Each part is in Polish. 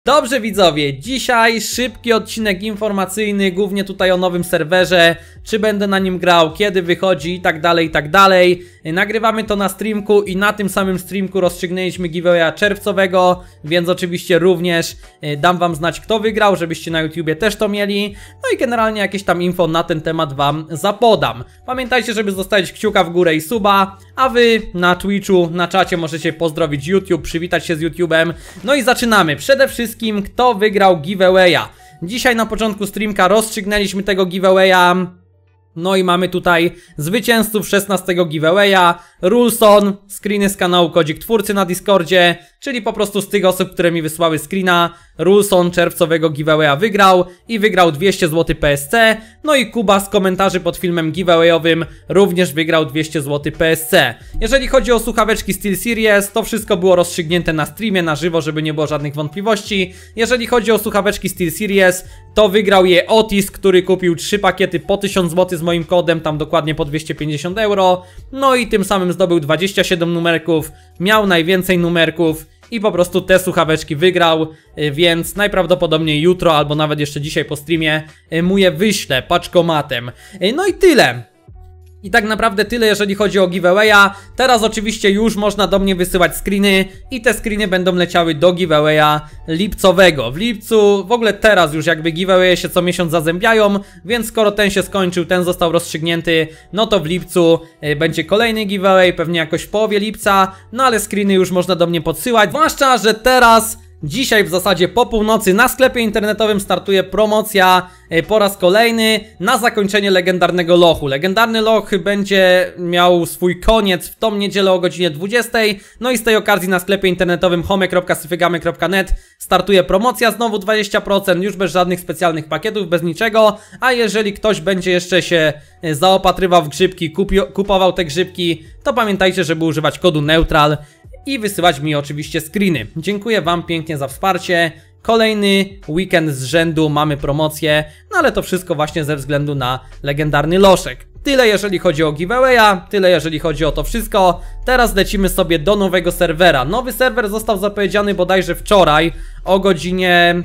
Dobrze widzowie, dzisiaj szybki odcinek informacyjny, głównie tutaj o nowym serwerze, czy będę na nim grał, kiedy wychodzi i tak dalej, i tak dalej. Nagrywamy to na streamku i na tym samym streamku rozstrzygnęliśmy giveawaya czerwcowego, więc oczywiście również dam wam znać, kto wygrał, żebyście na YouTubie też to mieli. No i generalnie jakieś tam info na ten temat wam zapodam. Pamiętajcie, żeby zostawić kciuka w górę i suba, a wy na Twitchu, na czacie możecie pozdrowić YouTube, przywitać się z YouTubem. No i zaczynamy. Przede wszystkim, kto wygrał giveawaya. Dzisiaj na początku streamka rozstrzygnęliśmy tego giveawaya. No i mamy tutaj zwycięzców 16 giveawaya. Rulson, screeny z kanału Kodzik Twórcy na Discordzie, czyli po prostu z tych osób, które mi wysłały screena. Rulson czerwcowego giveawaya wygrał i wygrał 200 zł PSC. No i Kuba z komentarzy pod filmem giveawayowym również wygrał 200 zł PSC. Jeżeli chodzi o słuchaweczki SteelSeries, to wszystko było rozstrzygnięte na streamie, na żywo, żeby nie było żadnych wątpliwości. Jeżeli chodzi o słuchaweczki SteelSeries, to wygrał je Otis, który kupił 3 pakiety po 1000 zł z moim kodem, tam dokładnie po 250 euro. No i tym samym zdobył 27 numerków, miał najwięcej numerków i po prostu te słuchaweczki wygrał, więc najprawdopodobniej jutro albo nawet jeszcze dzisiaj po streamie mu je wyślę paczkomatem. No i tyle. I tak naprawdę tyle, jeżeli chodzi o giveawaya. Teraz oczywiście już można do mnie wysyłać screeny i te screeny będą leciały do giveawaya lipcowego. W lipcu, w ogóle teraz już jakby giveawaye się co miesiąc zazębiają, więc skoro ten się skończył, ten został rozstrzygnięty, no to w lipcu będzie kolejny giveaway, pewnie jakoś w połowie lipca, no ale screeny już można do mnie podsyłać, zwłaszcza, że teraz dzisiaj w zasadzie po północy na sklepie internetowym startuje promocja po raz kolejny na zakończenie legendarnego lochu. Legendarny loch będzie miał swój koniec w tą niedzielę o godzinie 20. No i z tej okazji na sklepie internetowym home.syfygamy.net startuje promocja, znowu 20%, już bez żadnych specjalnych pakietów, bez niczego. A jeżeli ktoś będzie jeszcze się zaopatrywał w grzybki, kupował te grzybki, to pamiętajcie, żeby używać kodu NEUTRAL i wysyłać mi oczywiście screeny. Dziękuję wam pięknie za wsparcie. Kolejny weekend z rzędu mamy promocję, no ale to wszystko właśnie ze względu na legendarny loszek. Tyle jeżeli chodzi o giveawaya, tyle jeżeli chodzi o to wszystko. Teraz lecimy sobie do nowego serwera. Nowy serwer został zapowiedziany bodajże wczoraj o godzinie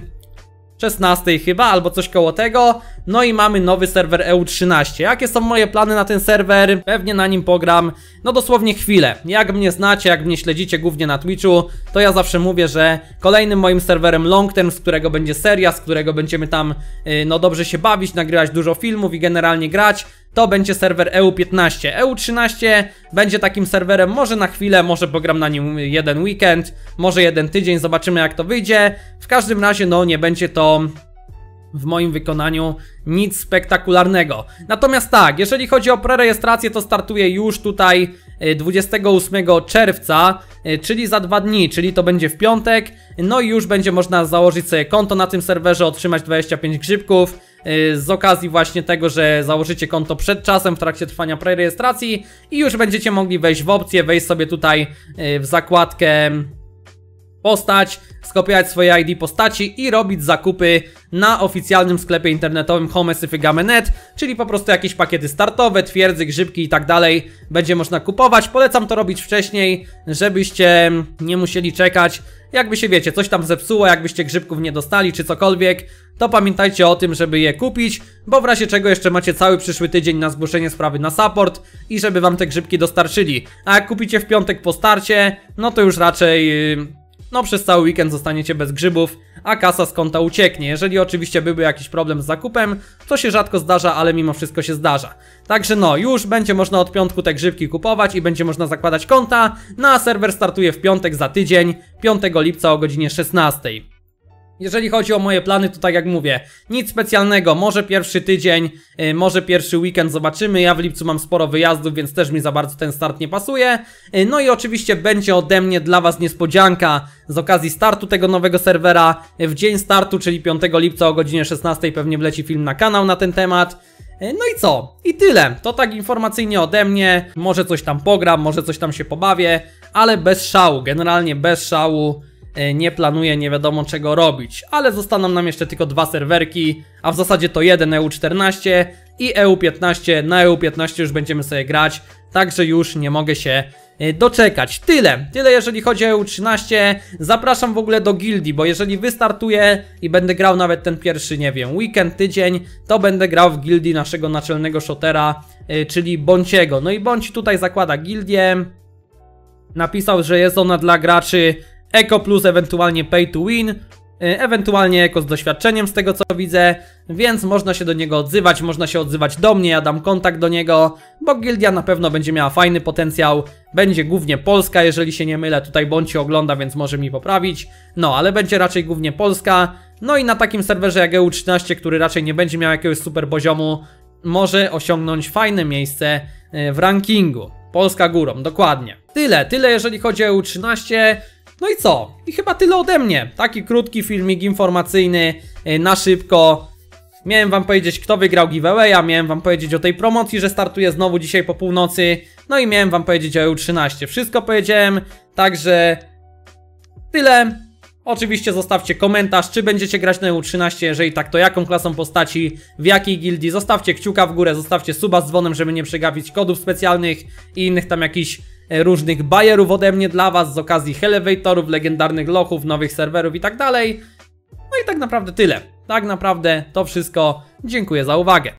16 chyba, albo coś koło tego. No i mamy nowy serwer EU13. Jakie są moje plany na ten serwer? Pewnie na nim pogram, no dosłownie chwilę. Jak mnie znacie, jak mnie śledzicie głównie na Twitchu, to ja zawsze mówię, że kolejnym moim serwerem long term, z którego będzie seria, z którego będziemy tam no dobrze się bawić, nagrywać dużo filmów i generalnie grać, to będzie serwer EU15. EU13 będzie takim serwerem może na chwilę, może pogram na nim jeden weekend, może jeden tydzień, zobaczymy jak to wyjdzie. W każdym razie no nie będzie to w moim wykonaniu nic spektakularnego. Natomiast tak, jeżeli chodzi o prerejestrację, to startuje już tutaj 28 czerwca, czyli za 2 dni, czyli to będzie w piątek. No i już będzie można założyć sobie konto na tym serwerze, otrzymać 25 grzybków. Z okazji właśnie tego, że założycie konto przed czasem w trakcie trwania prerejestracji i już będziecie mogli wejść w opcję, wejść sobie tutaj w zakładkę postać, skopiować swoje ID postaci i robić zakupy na oficjalnym sklepie internetowym home.syfygamy.net, czyli po prostu jakieś pakiety startowe, twierdzy, grzybki i tak dalej będzie można kupować. Polecam to robić wcześniej, żebyście nie musieli czekać. Jakby się wiecie, coś tam zepsuło, jakbyście grzybków nie dostali czy cokolwiek, to pamiętajcie o tym, żeby je kupić, bo w razie czego jeszcze macie cały przyszły tydzień na zgłoszenie sprawy na support i żeby wam te grzybki dostarczyli. A jak kupicie w piątek po starcie, no to już raczej no przez cały weekend zostaniecie bez grzybów, a kasa z konta ucieknie. Jeżeli oczywiście byłby jakiś problem z zakupem, to się rzadko zdarza, ale mimo wszystko się zdarza. Także no, już będzie można od piątku te grzybki kupować i będzie można zakładać konta, no a serwer startuje w piątek za tydzień, 5 lipca o godzinie 16. Jeżeli chodzi o moje plany, to tak jak mówię, nic specjalnego, może pierwszy tydzień, może pierwszy weekend, zobaczymy. Ja w lipcu mam sporo wyjazdów, więc też mi za bardzo ten start nie pasuje. No i oczywiście będzie ode mnie dla was niespodzianka z okazji startu tego nowego serwera. W dzień startu, czyli 5 lipca o godzinie 16 pewnie wleci film na kanał na ten temat. No i co? I tyle. To tak informacyjnie ode mnie. Może coś tam pogram, może coś tam się pobawię, ale bez szału, generalnie bez szału. Nie planuję nie wiadomo czego robić, ale zostaną nam jeszcze tylko 2 serwerki, a w zasadzie to jeden EU14 i EU15. Na EU15 już będziemy sobie grać, także już nie mogę się doczekać. Tyle jeżeli chodzi o EU13. Zapraszam w ogóle do gildii, bo jeżeli wystartuję i będę grał nawet ten pierwszy, nie wiem, weekend, tydzień, to będę grał w gildii naszego naczelnego shotera, czyli Bonciego. No i Bonci tutaj zakłada gildię. Napisał, że jest ona dla graczy Eko plus ewentualnie pay to win, ewentualnie Eko z doświadczeniem z tego co widzę, więc można się do niego odzywać, można się odzywać do mnie, ja dam kontakt do niego, bo gildia na pewno będzie miała fajny potencjał, będzie głównie polska, jeżeli się nie mylę, tutaj Bonci ogląda, więc może mi poprawić, no ale będzie raczej głównie polska, no i na takim serwerze jak EU13, który raczej nie będzie miał jakiegoś super poziomu, może osiągnąć fajne miejsce w rankingu. Polska górą, dokładnie. Tyle jeżeli chodzi o EU13. No i co? I chyba tyle ode mnie. Taki krótki filmik informacyjny na szybko. Miałem wam powiedzieć, kto wygrał giveawaya, miałem wam powiedzieć o tej promocji, że startuje znowu dzisiaj po północy. No i miałem wam powiedzieć o EU13. Wszystko powiedziałem, także tyle. Oczywiście zostawcie komentarz, czy będziecie grać na EU13, jeżeli tak, to jaką klasą postaci, w jakiej gildii. Zostawcie kciuka w górę, zostawcie suba z dzwonem, żeby nie przegapić kodów specjalnych i innych tam jakichś różnych bajerów ode mnie dla was z okazji elevatorów, legendarnych lochów, nowych serwerów i tak dalej. No i tak naprawdę tyle. Tak naprawdę to wszystko. Dziękuję za uwagę.